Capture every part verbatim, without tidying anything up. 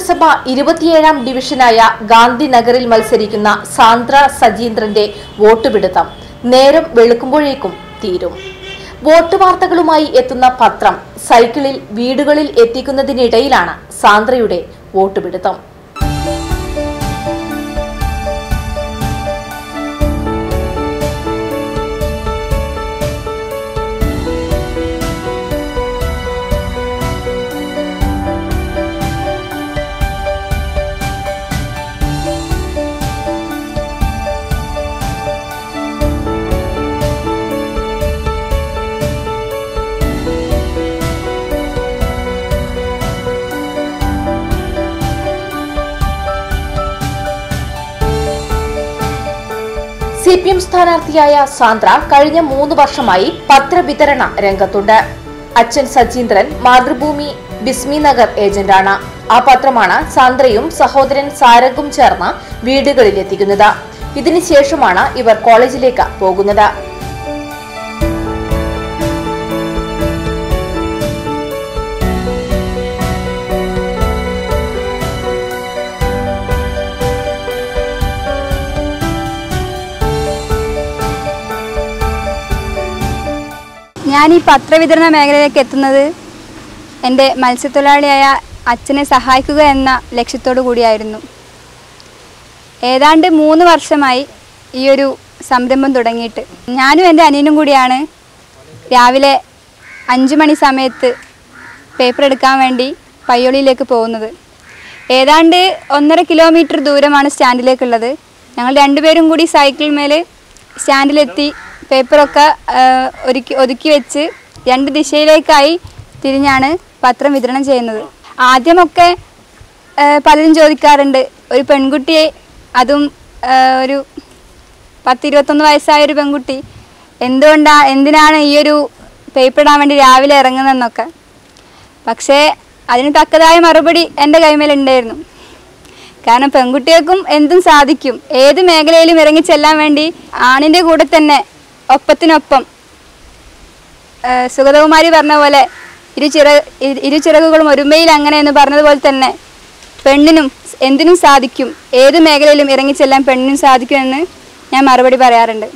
നിയമസഭ ഇരുപത്തിയേഴാം ഡിവിഷനായ ഗാന്ധിനഗറിൽ മത്സരിക്കുന്ന സാന്ദ്ര സജീന്ദ്രന്റെ വോട്ടുപിടുത്തം നേരം വെളുക്കുമ്പോഴേക്കും തീരും. വോട്ട് വാർത്തകളുമായി എത്തുന്ന പത്രം സൈക്കിളിൽ വീടുകളിൽ എത്തിക്കുന്നതിനിടയിലാണ് സാന്ദ്രയുടെ വോട്ടുപിടുത്തം. സി പി എം സ്ഥാനാർത്ഥിയായ സാന്ദ്ര കഴിഞ്ഞ മൂന്ന് വർഷമായി പത്രവിതരണ രംഗത്തുണ്ട്. അച്ഛൻ സജീന്ദ്രൻ മാതൃഭൂമി ബിസ്മി നഗർ ഏജന്റാണ്. ആ പത്രമാണ് സാന്ദ്രയും സഹോദരൻ സാരംഗും ചേർന്ന് വീടുകളിലെത്തിക്കുന്നത്. ഇതിനുശേഷമാണ് ഇവർ കോളേജിലേക്ക് പോകുന്നത്. ഞാൻ ഈ പത്രവിതരണ മേഖലയിലേക്ക് എത്തുന്നത് എൻ്റെ മത്സ്യത്തൊഴിലാളിയായ അച്ഛനെ സഹായിക്കുക എന്ന ലക്ഷ്യത്തോടു കൂടിയായിരുന്നു. ഏതാണ്ട് മൂന്ന് വർഷമായി ഈ ഒരു സംരംഭം തുടങ്ങിയിട്ട്. ഞാനും എൻ്റെ അനിയനും കൂടിയാണ് രാവിലെ അഞ്ച് മണി സമയത്ത് പേപ്പർ എടുക്കാൻ വേണ്ടി പയ്യോളിയിലേക്ക് പോകുന്നത്. ഏതാണ്ട് ഒന്നര കിലോമീറ്റർ ദൂരമാണ് സ്റ്റാൻഡിലേക്കുള്ളത്. ഞങ്ങൾ രണ്ടുപേരും കൂടി സൈക്കിൾ മേൽ സ്റ്റാൻഡിലെത്തി പേപ്പറൊക്കെ ഒരുക്കി ഒതുക്കി വെച്ച് രണ്ട് ദിശയിലേക്കായി തിരിഞ്ഞാണ് പത്രം വിതരണം ചെയ്യുന്നത്. ആദ്യമൊക്കെ പലരും ചോദിക്കാറുണ്ട്, ഒരു പെൺകുട്ടിയെ, അതും ഒരു പത്തിരുപത്തൊന്ന് വയസ്സായ ഒരു പെൺകുട്ടി എന്തുകൊണ്ടാണ് എന്തിനാണ് ഈ ഒരു പേപ്പർ ഇടാൻ വേണ്ടി രാവിലെ ഇറങ്ങുന്നതെന്നൊക്കെ. പക്ഷേ അതിന് തക്കതായ മറുപടി എൻ്റെ കൈമേലുണ്ടായിരുന്നു. കാരണം പെൺകുട്ടികൾക്കും എന്തും സാധിക്കും. ഏത് മേഖലയിലും ഇറങ്ങി ചെല്ലാൻ വേണ്ടി ആണിൻ്റെ കൂടെ തന്നെ ഒപ്പത്തിനൊപ്പം സുഗതകുമാരി പറഞ്ഞ പോലെ ഇരു ചിറ ഇരു ചിറകുകളും ഒരുമയിൽ അങ്ങനെ എന്ന് പറഞ്ഞതുപോലെ തന്നെ പെണ്ണിനും എന്തിനും സാധിക്കും. ഏത് മേഖലയിലും ഇറങ്ങിച്ചെല്ലാൻ പെണ്ണിനും സാധിക്കുമെന്ന് ഞാൻ മറുപടി പറയാറുണ്ട്.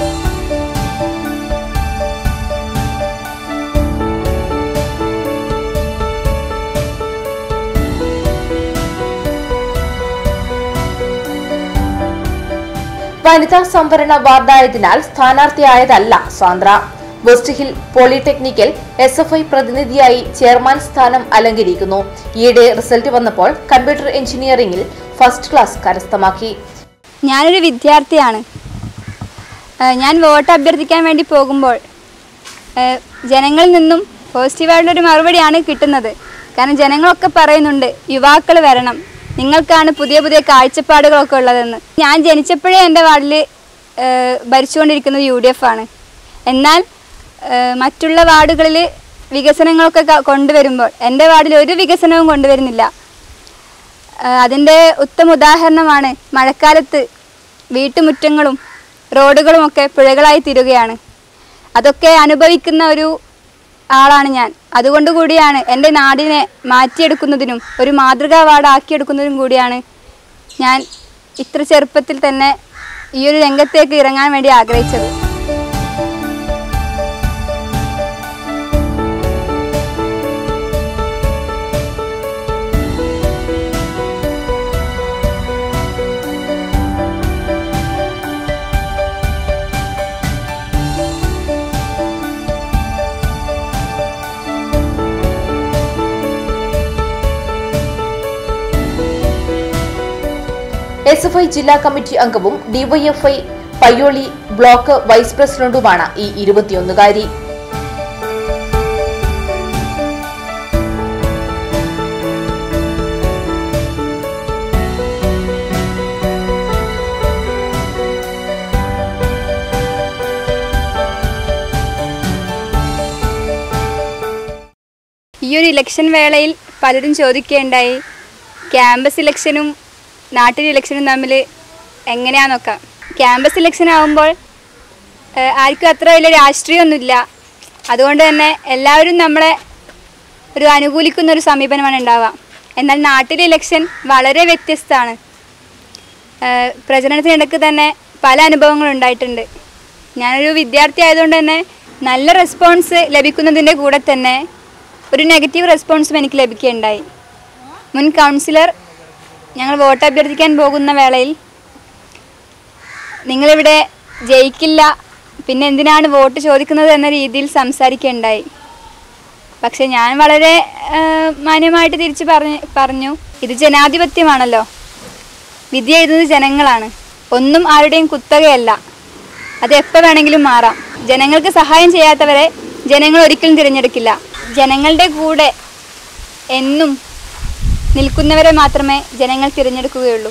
വനിതാ സംവരണ വാർഡായതിനാൽ സ്ഥാനാർത്ഥിയായതല്ല സാന്ദ്ര. വെസ്റ്റ് ഹിൽ പോളിടെക്നിക്കൽ എസ് എഫ് ഐ പ്രതിനിധിയായി ചെയർമാൻ സ്ഥാനം അലങ്കരിക്കുന്നു. ഈയിടെ റിസൾട്ട് വന്നപ്പോൾ കമ്പ്യൂട്ടർ എഞ്ചിനീയറിംഗിൽ ഫസ്റ്റ് ക്ലാസ് കരസ്ഥമാക്കി. ഞാനൊരു വിദ്യാർത്ഥിയാണ്. ഞാൻ വോട്ട് അഭ്യർത്ഥിക്കാൻ വേണ്ടി പോകുമ്പോൾ ജനങ്ങളിൽ നിന്നും പോസിറ്റീവായിട്ടുള്ളൊരു മറുപടിയാണ് കിട്ടുന്നത്. കാരണം ജനങ്ങളൊക്കെ പറയുന്നുണ്ട്, യുവാക്കൾ വരണം, നിങ്ങൾക്കാണ് പുതിയ പുതിയ കാഴ്ചപ്പാടുകളൊക്കെ ഉള്ളതെന്ന്. ഞാൻ ജനിച്ചപ്പോഴേ എൻ്റെ വാർഡിൽ ഭരിച്ചുകൊണ്ടിരിക്കുന്നത് യു ഡി എഫ് ആണ്. എന്നാൽ മറ്റുള്ള വാർഡുകളിൽ വികസനങ്ങളൊക്കെ കൊണ്ടുവരുമ്പോൾ എൻ്റെ വാർഡിൽ ഒരു വികസനവും കൊണ്ടുവരുന്നില്ല. അതിൻ്റെ ഉത്തമ ഉദാഹരണമാണ് മഴക്കാലത്ത് വീട്ടുമുറ്റങ്ങളും റോഡുകളുമൊക്കെ പുഴകളായി തീരുകയാണ്. അതൊക്കെ അനുഭവിക്കുന്ന ഒരു ആളാണ് ഞാൻ. അതുകൊണ്ട് കൂടിയാണ് എൻ്റെ നാടിനെ മാറ്റിയെടുക്കുന്നതിനും ഒരു മാതൃകാ വാർഡാക്കിയെടുക്കുന്നതിനും കൂടിയാണ് ഞാൻ ഇത്ര ചെറുപ്പത്തിൽ തന്നെ ഈ ഒരു രംഗത്തേക്ക് ഇറങ്ങാൻ വേണ്ടി ആഗ്രഹിച്ചത്. എസ് എഫ് ഐ ജില്ലാ കമ്മിറ്റി അംഗവും ഡിവൈഎഫ്ഐ പയ്യോളി ബ്ലോക്ക് വൈസ് പ്രസിഡന്റുമാണ് ഈ ഇരുപത്തിയൊന്നുകാരി. ഈ ഒരു ഇലക്ഷൻ വേളയിൽ പലരും ചോദിക്കുകയുണ്ടായി, ക്യാമ്പസ് ഇലക്ഷനും നാട്ടിൽ ഇലക്ഷനും തമ്മിൽ എങ്ങനെയാണെന്നൊക്കെ. ക്യാമ്പസ് ഇലക്ഷൻ ആകുമ്പോൾ ആർക്കും അത്ര വലിയ രാഷ്ട്രീയമൊന്നുമില്ല. അതുകൊണ്ട് തന്നെ എല്ലാവരും നമ്മളെ ഒരു അനുകൂലിക്കുന്ന ഒരു സമീപനമാണ് ഉണ്ടാവുക. എന്നാൽ നാട്ടിലെ ഇലക്ഷൻ വളരെ വ്യത്യസ്തമാണ്. പ്രചരണത്തിനിടയ്ക്ക് തന്നെ പല അനുഭവങ്ങളും ഉണ്ടായിട്ടുണ്ട്. ഞാനൊരു വിദ്യാർത്ഥി ആയതുകൊണ്ട് തന്നെ നല്ല റെസ്പോൺസ് ലഭിക്കുന്നതിൻ്റെ കൂടെ തന്നെ ഒരു നെഗറ്റീവ് റെസ്പോൺസും എനിക്ക് ലഭിക്കുകയുണ്ടായി. മുൻ കൗൺസിലർ ഞങ്ങൾ വോട്ട് അഭ്യർത്ഥിക്കാൻ പോകുന്ന വേളയിൽ നിങ്ങളിവിടെ ജയിക്കില്ല, പിന്നെ എന്തിനാണ് വോട്ട് ചോദിക്കുന്നത് എന്ന രീതിയിൽ സംസാരിക്കുകയുണ്ടായി. പക്ഷെ ഞാൻ വളരെ മാന്യമായിട്ട് തിരിച്ച് പറഞ്ഞ് പറഞ്ഞു ഇത് ജനാധിപത്യമാണല്ലോ, വിധി എഴുതുന്നത് ജനങ്ങളാണ്, ഒന്നും ആരുടെയും കുത്തകയല്ല, അത് എപ്പോൾ വേണമെങ്കിലും മാറാം. ജനങ്ങൾക്ക് സഹായം ചെയ്യാത്തവരെ ജനങ്ങൾ ഒരിക്കലും തിരഞ്ഞെടുക്കില്ല. ജനങ്ങളുടെ കൂടെ എന്നും നിൽക്കുന്നവരെ മാത്രമേ ജനങ്ങൾ തിരഞ്ഞെടുക്കുകയുള്ളൂ.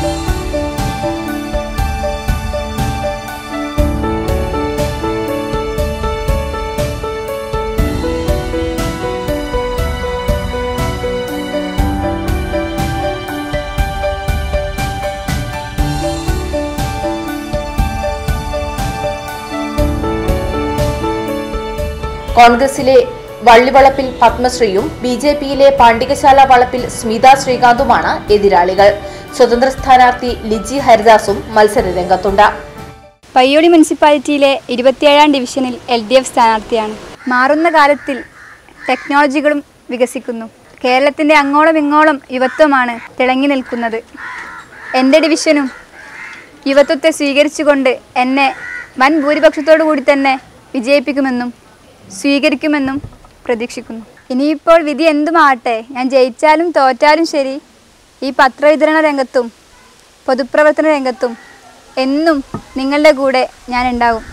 കോൺഗ്രസിലെ വള്ളിവളപ്പിൽ പത്മശ്രീയും ബി ജെ പിയിലെ പാണ്ഡികശാല വളപ്പിൽ സ്മിത ശ്രീകാന്തുമാണ് എതിരാളികൾ. സ്വതന്ത്ര സ്ഥാനാർത്ഥി ലിജി ഹരിദാസും മത്സര രംഗത്തുണ്ട്. പയ്യോളി മുനിസിപ്പാലിറ്റിയിലെ ഇരുപത്തിയേഴാം ഡിവിഷനിൽ എൽ ഡി എഫ് സ്ഥാനാർത്ഥിയാണ്. മാറുന്ന കാലത്തിൽ ടെക്നോളജികളും വികസിക്കുന്നു. കേരളത്തിൻ്റെ അങ്ങോളം ഇങ്ങോളം യുവത്വമാണ് തിളങ്ങി നിൽക്കുന്നത്. എൻ്റെ ഡിവിഷനും യുവത്വത്തെ സ്വീകരിച്ചുകൊണ്ട് എന്നെ വൻ ഭൂരിപക്ഷത്തോടു കൂടി തന്നെ വിജയിപ്പിക്കുമെന്നും സ്വീകരിക്കുമെന്നും പ്രതീക്ഷിക്കുന്നു. ഇനിയിപ്പോൾ വിധി എന്തുമാകട്ടെ, ഞാൻ ജയിച്ചാലും തോറ്റാലും ശരി, ഈ പത്രവിതരണ രംഗത്തും പൊതുപ്രവർത്തന രംഗത്തും എന്നും നിങ്ങളുടെ കൂടെ ഞാൻ ഉണ്ടാകും.